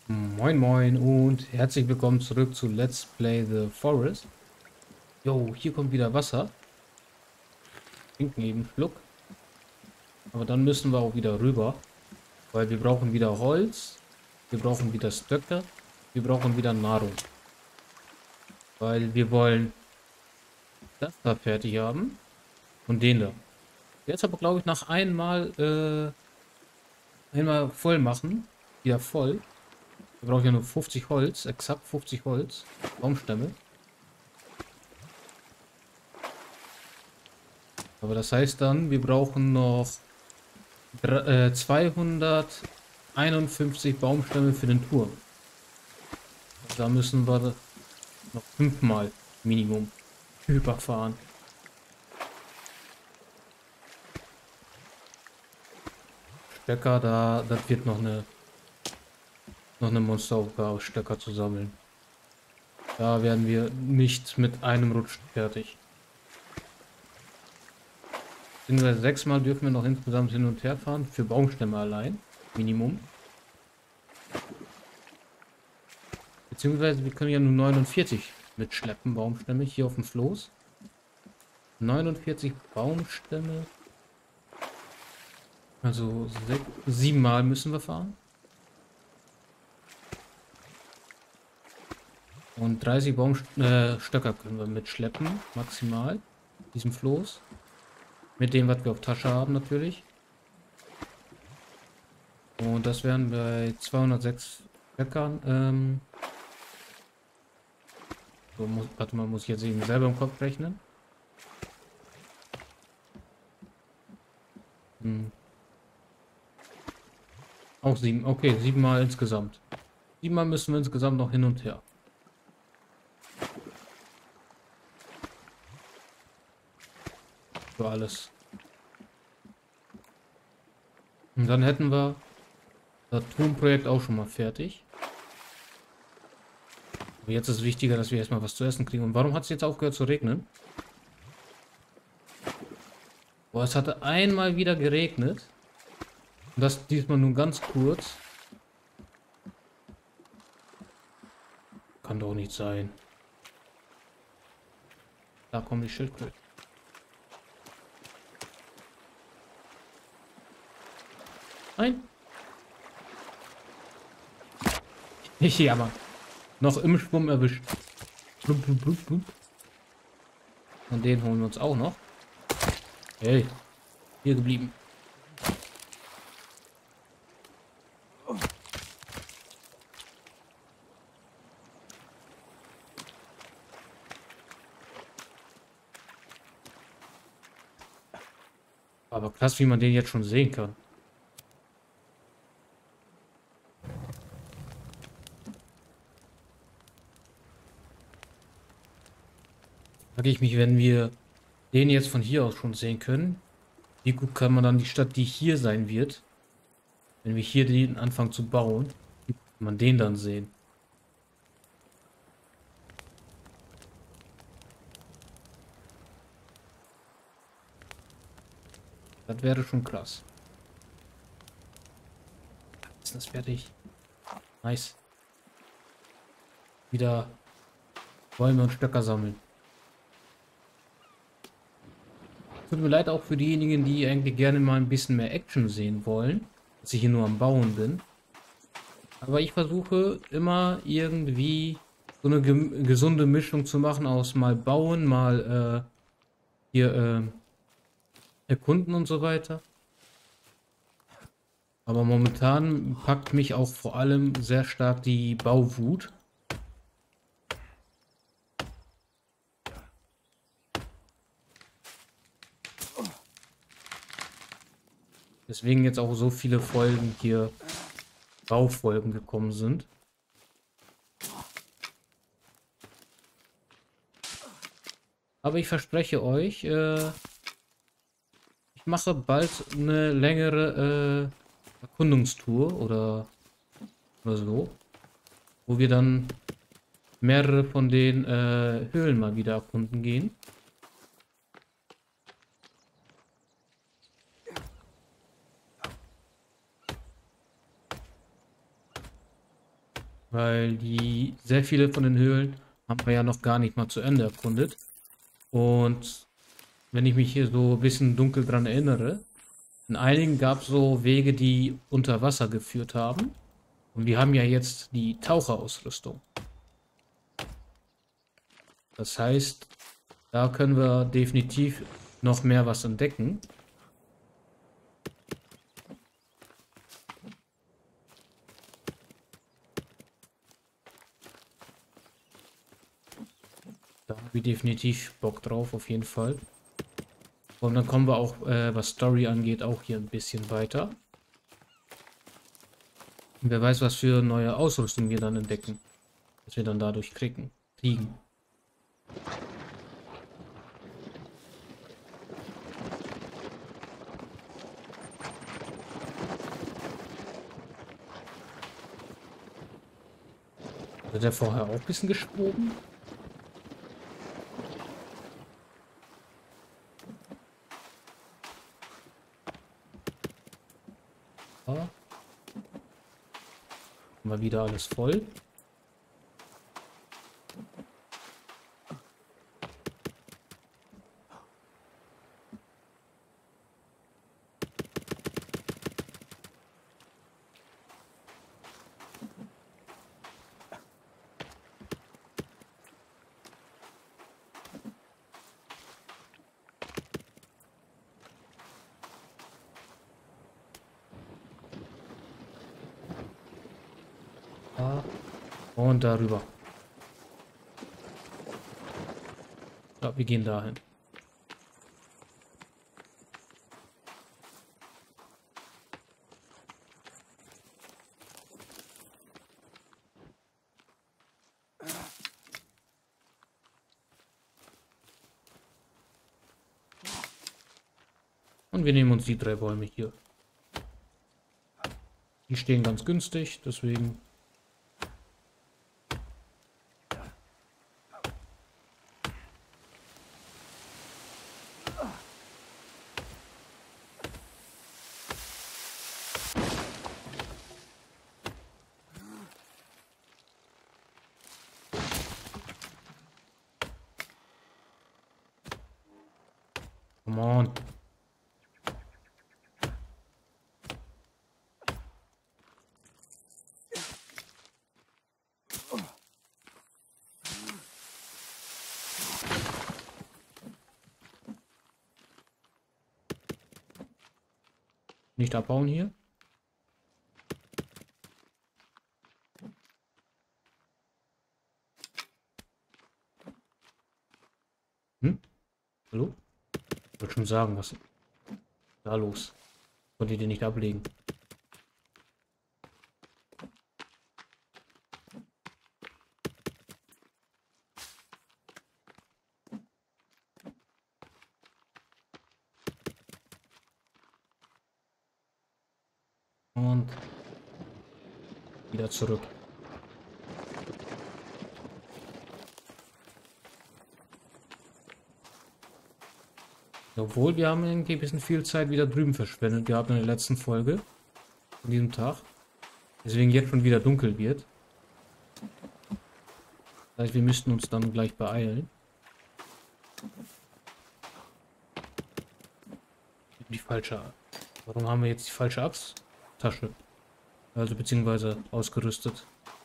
Moin Moin und herzlich willkommen zurück zu Let's Play The Forest. Jo, hier kommt wieder Wasser. Trinken eben einen Schluck. Aber dann müssen wir auch wieder rüber, weil wir brauchen wieder Holz, wir brauchen wieder Stöcke, wir brauchen wieder Nahrung. Weil wir wollen das da fertig haben und den da. Jetzt aber glaube ich nach einmal voll machen. Wieder voll. Wir brauchen ja nur 50 Holz, exakt 50 Holz. Baumstämme. Aber das heißt dann, wir brauchen noch 251 Baumstämme für den Turm. Da müssen wir noch 5-mal Minimum überfahren. Stöcker, das wird noch eine Monsteraufgabe, Stöcker zu sammeln. Da werden wir nicht mit einem Rutsch fertig. Beziehungsweise 6-mal dürfen wir noch insgesamt hin und her fahren, für Baumstämme allein. Minimum. Beziehungsweise wir können ja nur 49 mitschleppen, Baumstämme, hier auf dem Floß. 49 Baumstämme. Also 7-mal müssen wir fahren. Und 30 Baumstöcker können wir mitschleppen, maximal. Diesem Floß. Mit dem, was wir auf Tasche haben, natürlich. Und das wären bei 206 Stöckern. So, warte mal, muss ich jetzt eben selber im Kopf rechnen. Auch 7. Okay, 7-mal insgesamt. 7-mal müssen wir insgesamt noch hin und her. Für alles. Und dann hätten wir das Turmprojekt auch schon mal fertig. Aber jetzt ist es wichtiger, dass wir erstmal was zu essen kriegen. Und warum hat es jetzt aufgehört zu regnen? Boah, es hatte einmal wieder geregnet. Und das diesmal nur ganz kurz. Kann doch nicht sein. Da kommen die Schildkröten. Nein. Ja, Mann. Noch im Schwumm erwischt. Blub, blub, blub, blub. Und den holen wir uns auch noch. Hey, hier geblieben. Aber krass, wie man den jetzt schon sehen kann. Frage ich mich, wenn wir den jetzt von hier aus schon sehen können, wie gut kann man dann die Stadt, die hier sein wird, wenn wir hier den anfangen zu bauen, wie gut kann man den dann sehen? Das wäre schon krass. Ist das fertig? Nice. Wieder Bäume und Stöcker sammeln. Tut mir leid auch für diejenigen, die eigentlich gerne mal ein bisschen mehr Action sehen wollen, dass ich hier nur am Bauen bin. Aber ich versuche immer irgendwie so eine gesunde Mischung zu machen aus mal bauen, mal hier erkunden und so weiter. Aber momentan packt mich auch vor allem sehr stark die Bauwut. Deswegen jetzt auch so viele Folgen hier, Baufolgen gekommen sind. Aber ich verspreche euch, ich mache bald eine längere Erkundungstour oder so, wo wir dann mehrere von den Höhlen mal wieder erkunden gehen. Weil sehr viele von den Höhlen haben wir ja noch gar nicht mal zu Ende erkundet. Und wenn ich mich hier so ein bisschen dunkel dran erinnere, in einigen gab es so Wege, die unter Wasser geführt haben. Und wir haben ja jetzt die Taucherausrüstung. Das heißt, da können wir definitiv noch mehr was entdecken. Da habe ich definitiv Bock drauf, auf jeden Fall. Und dann kommen wir auch, was Story angeht, auch hier ein bisschen weiter. Und wer weiß, was für neue Ausrüstung wir dann entdecken. Was wir dann dadurch kriegen. Hat der vorher auch ein bisschen gesprochen? Ja. Mal wieder alles voll. Ja. Und darüber. Ja, wir gehen dahin. Und wir nehmen uns die 3 Bäume hier. Die stehen ganz günstig, deswegen. Come on. Nicht abbauen hier. Hm? Hallo? Ich wollte schon sagen, was ist da los? Konnte ich den nicht ablegen? Und wieder zurück. Obwohl, wir haben irgendwie ein bisschen viel Zeit wieder drüben verschwendet gehabt in der letzten Folge. An diesem Tag. Deswegen jetzt schon wieder dunkel wird. Das heißt, wir müssten uns dann gleich beeilen. Die falsche. Warum haben wir jetzt die falsche Axttasche? Also beziehungsweise ausgerüstet.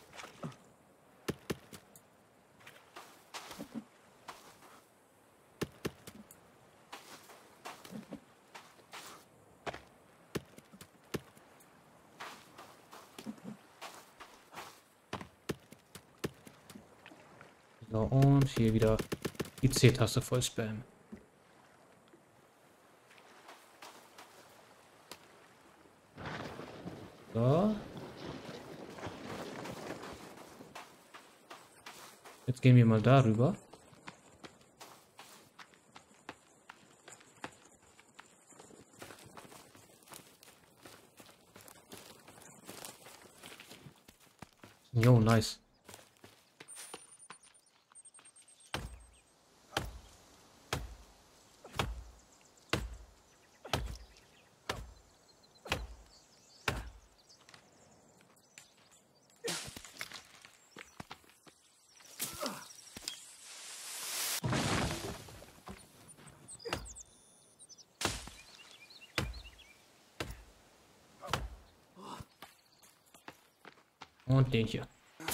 So, und hier wieder die C-Taste voll spammen. So. Jetzt gehen wir mal darüber. Jo, nice. Und den hier.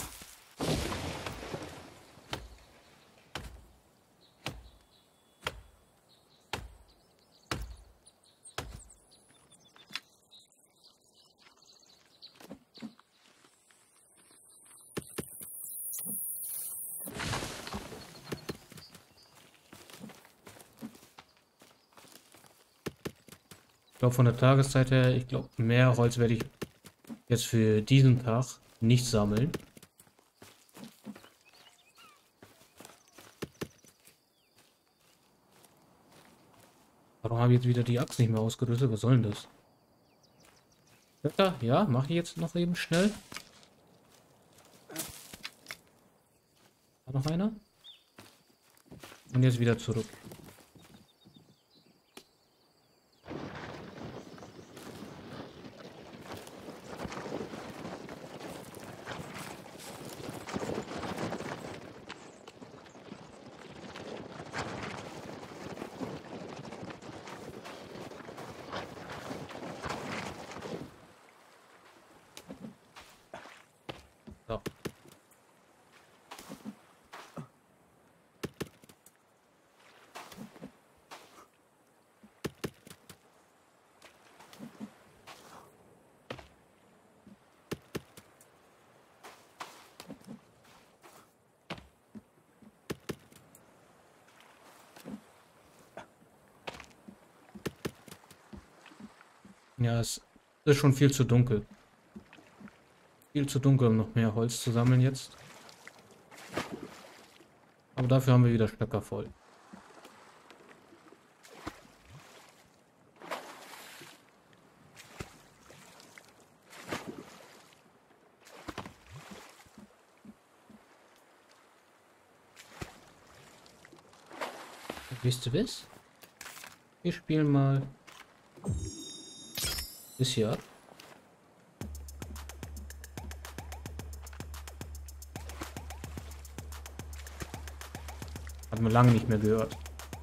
Ich glaube von der Tageszeit her, ich glaube mehr Holz werde ich jetzt für diesen Tag nicht sammeln. Warum habe ich jetzt wieder die Axt nicht mehr ausgerüstet? Was soll denn das? Wetter? Ja, mache ich jetzt noch eben schnell. Da noch einer. Und jetzt wieder zurück. So. Ja, es ist schon viel zu dunkel. Viel zu dunkel, um noch mehr Holz zu sammeln jetzt. Aber dafür haben wir wieder Stöcker voll. Wisst ihr was? Wir spielen mal das hier ab. Hat man lange nicht mehr gehört.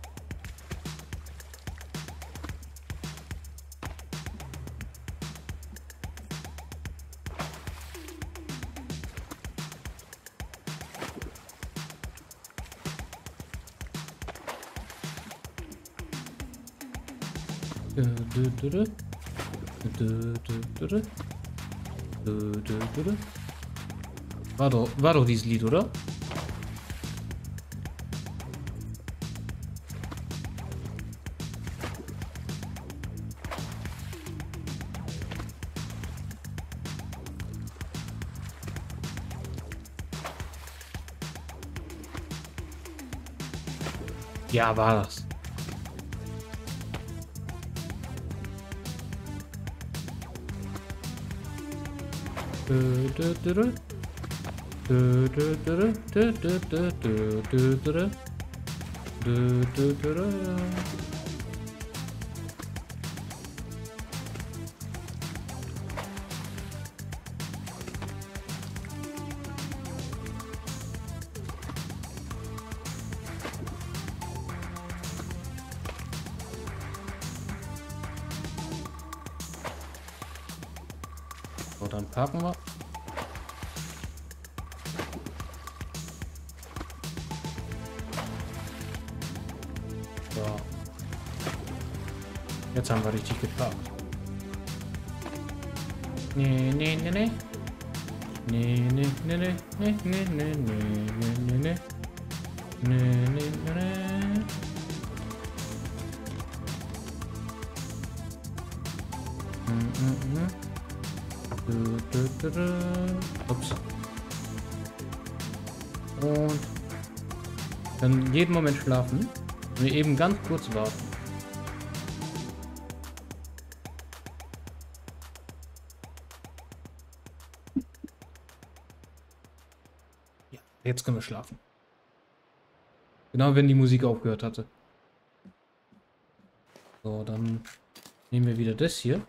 War doch dieses Lied, oder? Ja, war das. So, dann parken wir. So. Jetzt haben wir richtig geparkt. Nee, nee, nee, nee. Nee, nee, nee, nee, nee, nee, nee, nee, nee, nee. Nee, nee, nee, nee. Ups. Und dann jeden Moment schlafen. Wir eben ganz kurz warten. Ja, jetzt können wir schlafen. Genau, wenn die Musik aufgehört hatte. So, dann nehmen wir wieder das hier.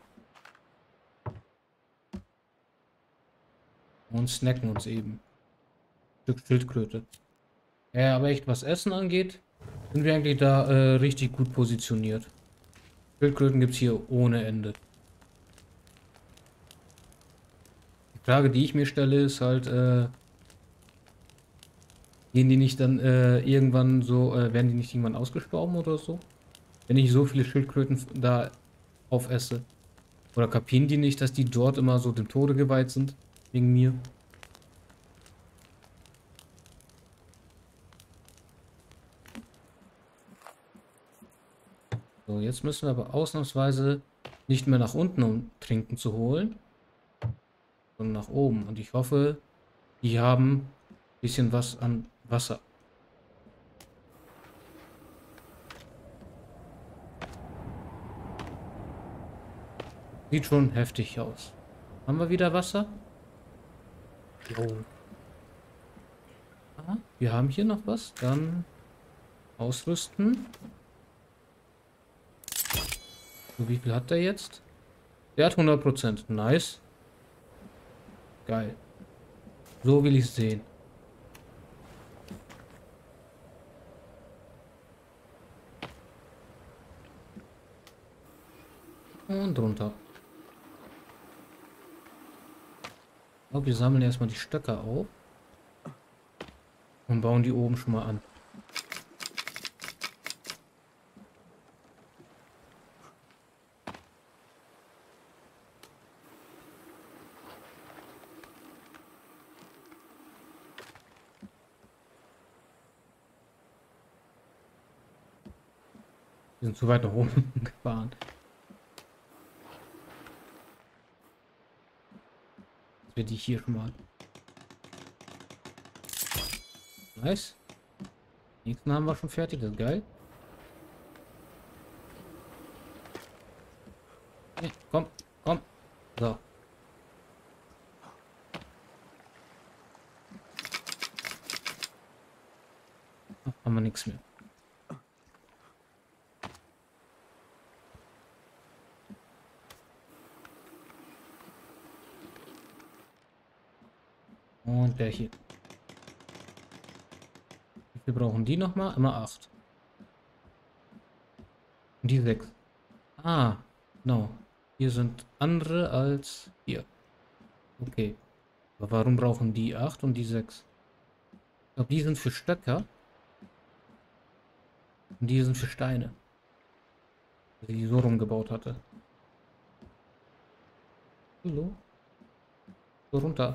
Und snacken uns eben. Ein Stück Schildkröte. Ja, aber echt, was Essen angeht, sind wir eigentlich da richtig gut positioniert. Schildkröten gibt es hier ohne Ende. Frage, die ich mir stelle, ist halt, gehen die nicht dann irgendwann so, werden die nicht irgendwann ausgestorben oder so? Wenn ich so viele Schildkröten da aufesse. Oder kapieren die nicht, dass die dort immer so dem Tode geweiht sind? Wegen mir? So, jetzt müssen wir aber ausnahmsweise nicht mehr nach unten, um Trinken zu holen, sondern nach oben. Und ich hoffe, die haben ein bisschen was an Wasser. Sieht schon heftig aus. Haben wir wieder Wasser? Jo. Ah, wir haben hier noch was. Dann ausrüsten. So, wie viel hat der jetzt? Der hat 100%. Nice. Geil. So will ich es sehen. Und runter. Ich glaube, wir sammeln erstmal die Stöcke auf. Und bauen die oben schon mal an. Wir sind zu weit nach oben gefahren. Dass wir die hier schon mal. Nice. Nächsten haben wir schon fertig. Das ist geil. Nee, komm, komm. So. Ach, haben wir nichts mehr. Und der hier. Wie viel brauchen die nochmal? Immer 8. Und die 6. Ah, no. Hier sind andere als hier. Okay. Aber warum brauchen die 8 und die 6? Ich glaube, die sind für Stöcker. Und die sind für Steine. Die ich so rumgebaut hatte. Hallo? So runter.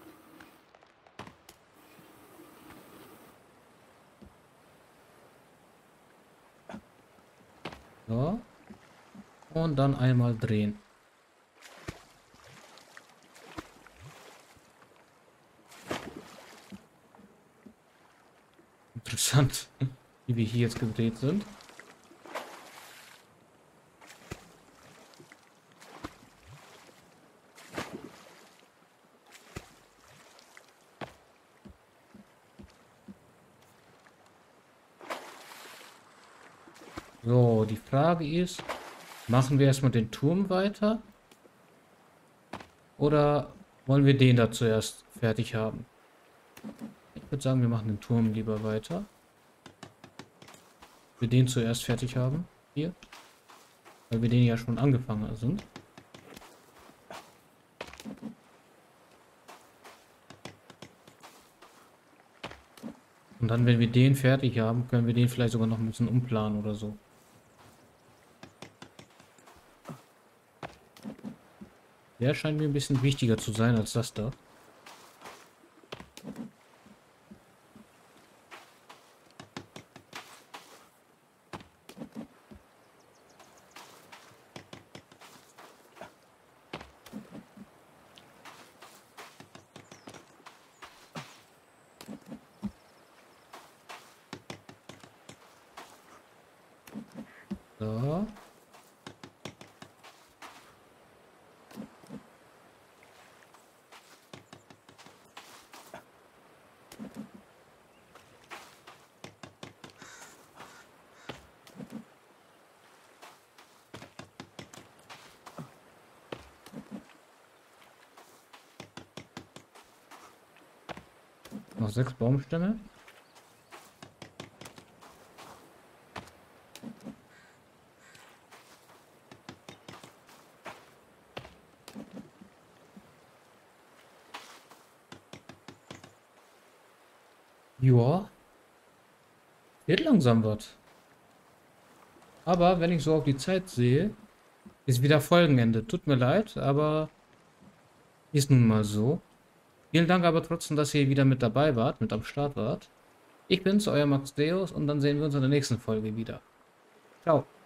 So. Und dann einmal drehen. Interessant, wie wir hier jetzt gedreht sind. So, die Frage ist, machen wir erstmal den Turm weiter? Oder wollen wir den da zuerst fertig haben? Ich würde sagen, wir machen den Turm lieber weiter. Wir den zuerst fertig haben. Hier. Weil wir den ja schon angefangen sind. Und dann, wenn wir den fertig haben, können wir den vielleicht sogar noch ein bisschen umplanen oder so. Der scheint mir ein bisschen wichtiger zu sein als das da. So. Noch 6 Baumstämme. Ja, wird langsam was. Aber wenn ich so auf die Zeit sehe, ist wieder Folgenende. Tut mir leid, aber ist nun mal so. Vielen Dank aber trotzdem, dass ihr wieder mit dabei wart, mit am Start wart. Ich bin's, euer Max Deus, und dann sehen wir uns in der nächsten Folge wieder. Ciao.